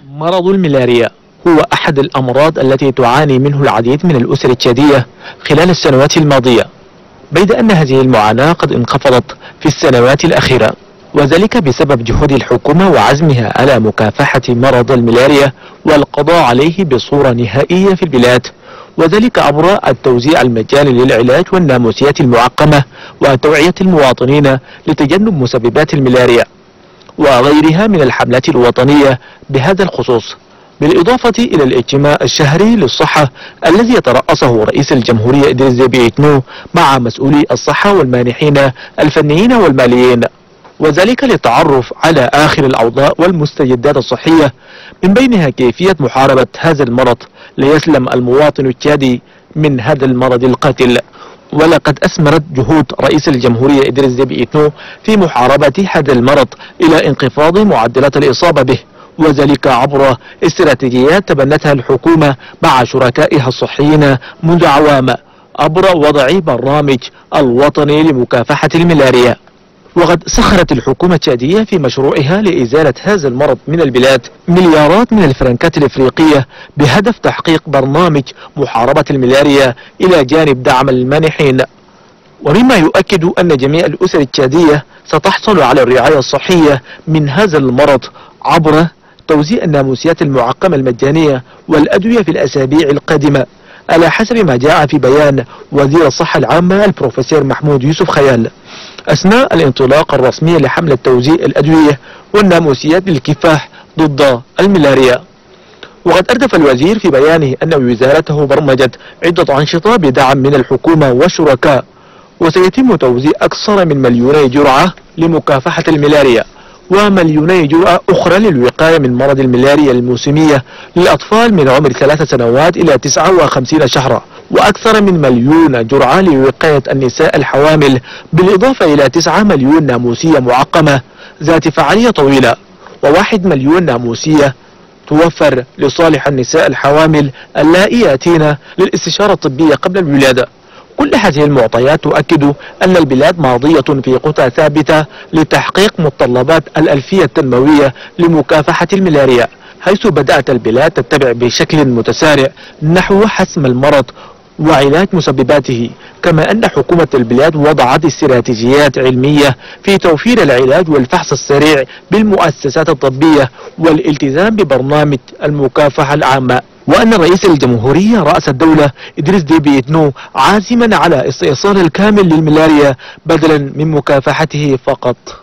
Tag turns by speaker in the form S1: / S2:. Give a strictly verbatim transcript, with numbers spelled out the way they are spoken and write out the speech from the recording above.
S1: مرض الملاريا هو أحد الأمراض التي تعاني منه العديد من الأسر التشادية خلال السنوات الماضية، بيد أن هذه المعاناة قد انخفضت في السنوات الأخيرة، وذلك بسبب جهود الحكومة وعزمها على مكافحة مرض الملاريا والقضاء عليه بصورة نهائية في البلاد، وذلك عبر التوزيع المجاني للعلاج والناموسيات المعقمة وتوعية المواطنين لتجنب مسببات الملاريا وغيرها من الحملات الوطنية بهذا الخصوص، بالإضافة إلى الاجتماع الشهري للصحة الذي يترأسه رئيس الجمهورية إدريس ديبي إتنو مع مسؤولي الصحة والمانحين الفنيين والماليين، وذلك للتعرف على آخر الأوضاع والمستجدات الصحية، من بينها كيفية محاربة هذا المرض ليسلم المواطن التشادي من هذا المرض القاتل. ولقد أثمرت جهود رئيس الجمهورية إدريس ديبي إتنو في محاربة هذا المرض إلى انخفاض معدلات الإصابة به، وذلك عبر استراتيجيات تبنتها الحكومة مع شركائها الصحيين منذ عوام عبر وضع برنامج الوطني لمكافحة الملاريا. وقد سخرت الحكومة التشادية في مشروعها لإزالة هذا المرض من البلاد مليارات من الفرنكات الإفريقية بهدف تحقيق برنامج محاربة الملاريا إلى جانب دعم المانحين، ومما يؤكد أن جميع الأسر التشادية ستحصل على الرعاية الصحية من هذا المرض عبر توزيع الناموسيات المعقمة المجانية والأدوية في الأسابيع القادمة، على حسب ما جاء في بيان وزير الصحة العامة البروفيسور محمود يوسف خيال أثناء الانطلاق الرسمي لحملة توزيع الأدوية والناموسيات للكفاح ضد الملاريا. وقد أردف الوزير في بيانه أن وزارته برمجت عدة أنشطة بدعم من الحكومة والشركاء، وسيتم توزيع أكثر من مليوني جرعة لمكافحة الملاريا ومليوني جرعة أخرى للوقاية من مرض الملاريا الموسمية للأطفال من عمر ثلاث سنوات إلى تسعة وخمسين شهرا، وأكثر من مليون جرعة لوقاية النساء الحوامل، بالإضافة إلى تسعة مليون ناموسية معقمة ذات فعالية طويلة، وواحد مليون ناموسية توفر لصالح النساء الحوامل اللائي يأتين للاستشارة الطبية قبل الولادة. كل هذه المعطيات تؤكد أن البلاد ماضية في خطى ثابتة لتحقيق متطلبات الألفية التنموية لمكافحة الملاريا، حيث بدأت البلاد تتبع بشكل متسارع نحو حسم المرض وعلاج مسبباته، كما أن حكومة البلاد وضعت استراتيجيات علمية في توفير العلاج والفحص السريع بالمؤسسات الطبية والالتزام ببرنامج المكافحة العامة، وأن رئيس الجمهورية رأس الدولة إدريس ديبي إتنو عازما على استئصال الكامل للملاريا بدلا من مكافحته فقط.